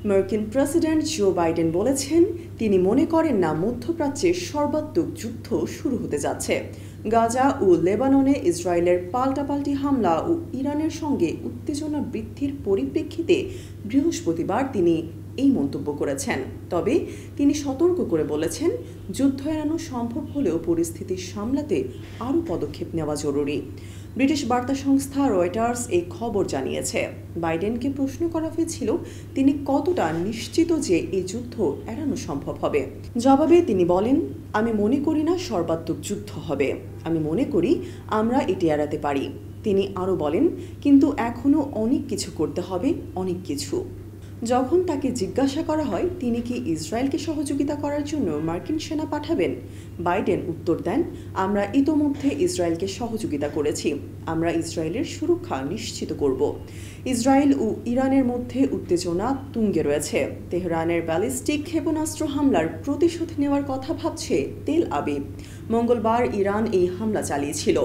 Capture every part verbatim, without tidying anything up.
মার্কিন president Joe Biden বলেছেন, তিনি মনে করেন না মধ্যপ্রাচ্যে সর্বাত্মক যুদ্ধ শুরু হতে যাচ্ছে। গাজা ও লেবাননে ইসরায়েলের পাল্টাপাল্টি হামলা ও ইরানের সঙ্গে উত্তেজনা বৃদ্ধির পরিপ্রেক্ষিতে বৃহস্পতিবার তিনি এই মন্তব্য করেছেন। তবে তিনি সতর্ক করে বলেছেন, যুদ্ধ এড়ানো সম্ভব হলেও পরিস্থিতি সামলাতে আরও পদক্ষেপ নেওয়া জরুরি। ব্রিটিশ বার্তা সংস্থা রয়টার্স এই খবর জানিয়েছে। বাইডেনকে প্রশ্ন করা হয়েছিল তিনি কতটা নিশ্চিত যে এই যুদ্ধ এড়ানো সম্ভব হবে। জবাবে তিনি বলেন, আমি মনে করি না সর্বাত্মক যুদ্ধ হবে। আমি মনে করি আমরা এটি এড়াতে পারি। তিনি আরও বলেন, কিন্তু এখনও অনেক কিছু করতে হবে, অনেক কিছু। যখন তাকে জিজ্ঞাসা করা হয় তিনি কি ইসরায়েলকে সহযোগিতা করার জন্য মার্কিন সেনা পাঠাবেন, বাইডেন উত্তর দেন, আমরা ইতোমধ্যে ইসরায়েলকে সহযোগিতা করেছি। আমরা ইসরায়েলের সুরক্ষা নিশ্চিত করব। ইসরায়েল ও ইরানের মধ্যে উত্তেজনা তুঙ্গে রয়েছে। তেহরানের ব্যালিস্টিক ক্ষেপণাস্ত্র হামলার প্রতিশোধ নেওয়ার কথা ভাবছে তেল আবিব। মঙ্গলবার ইরান এই হামলা চালিয়েছিল।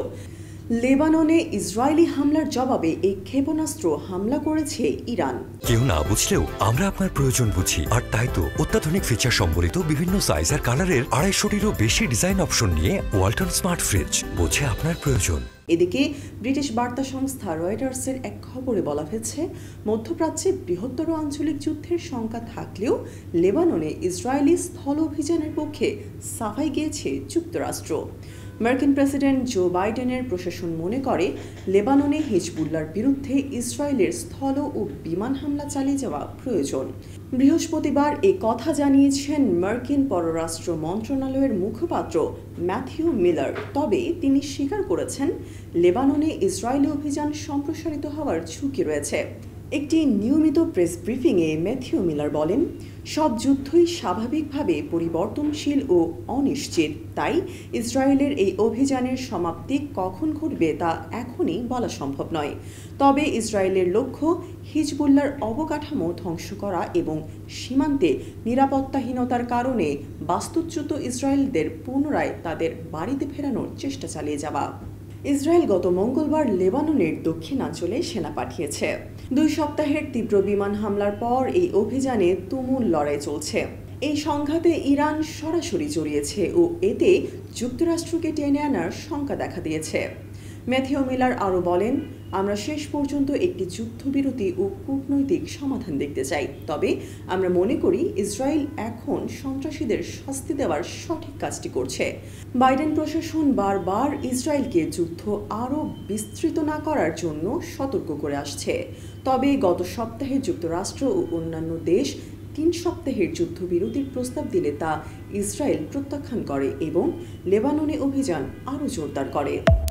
লেবাননে ইসরায়েলি হামলার জবাবে এই ক্ষেপণাস্ত্র হামলা করেছে ইরান। কেউ না বুঝলেও আমরা আপনার প্রয়োজন বুঝি, আর তাই তো অত্যাধুনিক ফিচার সম্বলিত বিভিন্ন সাইজ আর কালারের আড়াইশোটিরও বেশি ডিজাইন অপশন নিয়ে ওয়ালটন স্মার্ট ফ্রিজ বোঝে আপনার প্রয়োজন। এদিকে ব্রিটিশ বার্তা সংস্থা রয়টার্সের এক খবরে বলা হয়েছে, মধ্যপ্রাচ্যে বৃহত্তর আঞ্চলিক যুদ্ধের শঙ্কা থাকলেও লেবাননে ইসরায়েলি স্থল অভিযানের পক্ষে সাফাই গিয়েছে যুক্তরাষ্ট্র। মার্কিন প্রেসিডেন্ট জো বাইডেনের প্রশাসন মনে করে লেবাননে হিজবুল্লাহর বিরুদ্ধে ইসরায়েলের স্থল ও বিমান হামলা চালিয়ে যাওয়া প্রয়োজন। বৃহস্পতিবার এ কথা জানিয়েছেন মার্কিন পররাষ্ট্র মন্ত্রণালয়ের মুখপাত্র ম্যাথিউ মিলার। তবে তিনি স্বীকার করেছেন লেবাননে ইসরায়েলি অভিযান সম্প্রসারিত হওয়ার ঝুঁকি রয়েছে। একটি নিয়মিত প্রেস ব্রিফিংয়ে ম্যাথিউ মিলার বলেন, সব যুদ্ধই স্বাভাবিকভাবে পরিবর্তনশীল ও অনিশ্চিত। তাই ইসরায়েলের এই অভিযানের সমাপ্তি কখন ঘটবে তা এখনই বলা সম্ভব নয়। তবে ইসরায়েলের লক্ষ্য হিজবুল্লাহর অবকাঠামো ধ্বংস করা এবং সীমান্তে নিরাপত্তাহীনতার কারণে বাস্তুচ্যুত ইসরায়েলদের পুনরায় তাদের বাড়িতে ফেরানোর চেষ্টা চালিয়ে যাওয়া। ইসরায়েল গত মঙ্গলবার লেবাননের দক্ষিণাঞ্চলে সেনা পাঠিয়েছে। দুই সপ্তাহের তীব্র বিমান হামলার পর এই অভিযানে তুমুল লড়াই চলছে। এই সংঘাতে ইরান সরাসরি জড়িয়েছে ও এতে যুক্তরাষ্ট্রকে টেনে আনার শঙ্কা দেখা দিয়েছে। ম্যাথিউ মিলার আরও বলেন, আমরা শেষ পর্যন্ত একটি যুদ্ধবিরতি ও কূটনৈতিক সমাধান দেখতে চাই। তবে আমরা মনে করি ইসরায়েল এখন সন্ত্রাসীদের শাস্তি দেওয়ার সঠিক কাজটি করছে। বাইডেন প্রশাসন বারবার ইসরায়েলকে যুদ্ধ আরও বিস্তৃত না করার জন্য সতর্ক করে আসছে। তবে গত সপ্তাহে যুক্তরাষ্ট্র ও অন্যান্য দেশ তিন সপ্তাহের যুদ্ধবিরতির প্রস্তাব দিলে তা ইসরায়েল প্রত্যাখ্যান করে এবং লেবাননে অভিযান আরও জোরদার করে।